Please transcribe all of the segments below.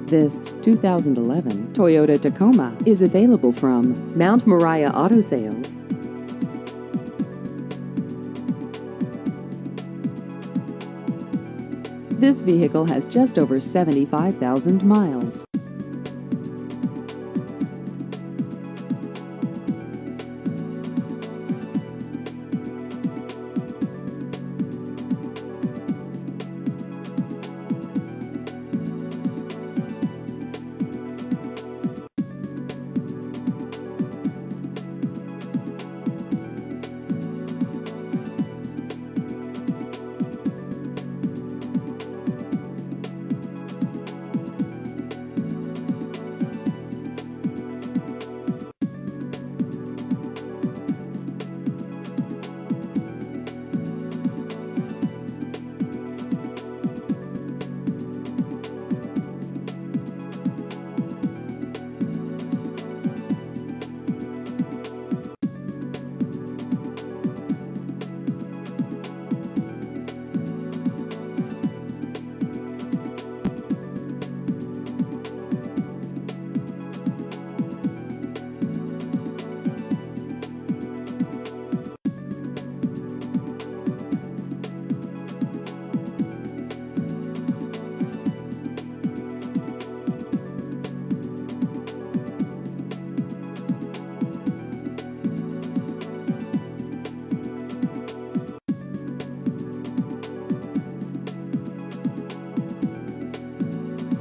This 2011 Toyota Tacoma is available from Mount Moriah Auto Sales. This vehicle has just over 75,000 miles.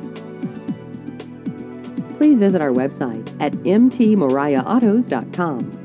Please visit our website at mtmoriahautos.com.